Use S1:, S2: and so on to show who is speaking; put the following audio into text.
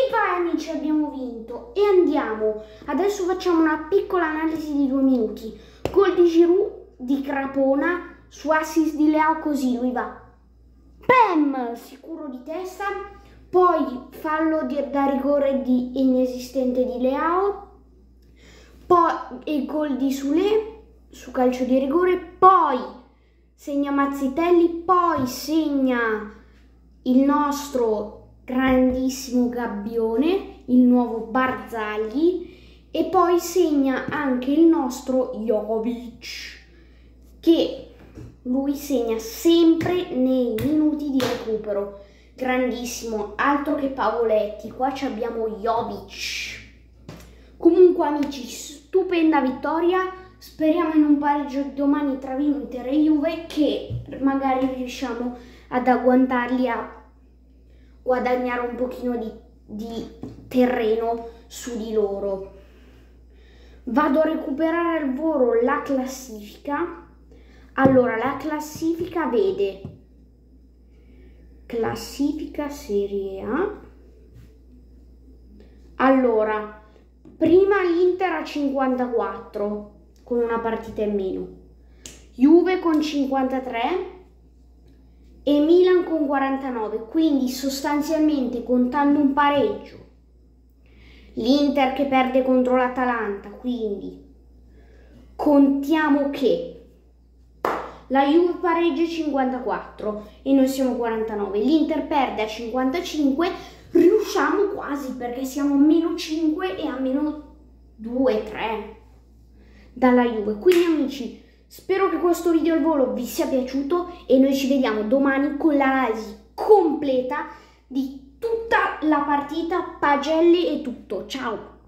S1: vai amici, abbiamo vinto e andiamo. Adesso facciamo una piccola analisi di 2 minuti. Gol di Giroud di Crapona su assist di Leao, così lui va. Bam! Sicuro di testa. Poi fallo da rigore di inesistente di Leao. Poi e gol di Sule su calcio di rigore. Poi segna Mazzitelli. Poi segna il nostro grandissimo Gabbione, il nuovo Barzagli, e poi segna anche il nostro Jovic, che lui segna sempre nei minuti di recupero. Grandissimo, altro che Pavoletti, qua abbiamo Jovic. Comunque amici, stupenda vittoria, speriamo in un pareggio domani tra Inter e Juve, che magari riusciamo ad agguantarli a guadagnare un pochino di terreno su di loro. Vado a recuperare al volo la classifica. Allora, la classifica vede classifica Serie A. Allora, prima l'Inter a 54 con una partita in meno, Juve con 53 e Milan con 49, quindi sostanzialmente contando un pareggio, l'Inter che perde contro l'Atalanta, quindi contiamo che la Juve pareggia 54 e noi siamo 49, l'Inter perde a 55, riusciamo quasi perché siamo a meno 5 e a meno 2-3 dalla Juve. Quindi amici, spero che questo video al volo vi sia piaciuto e noi ci vediamo domani con l'analisi completa di tutta la partita, pagelle e tutto. Ciao!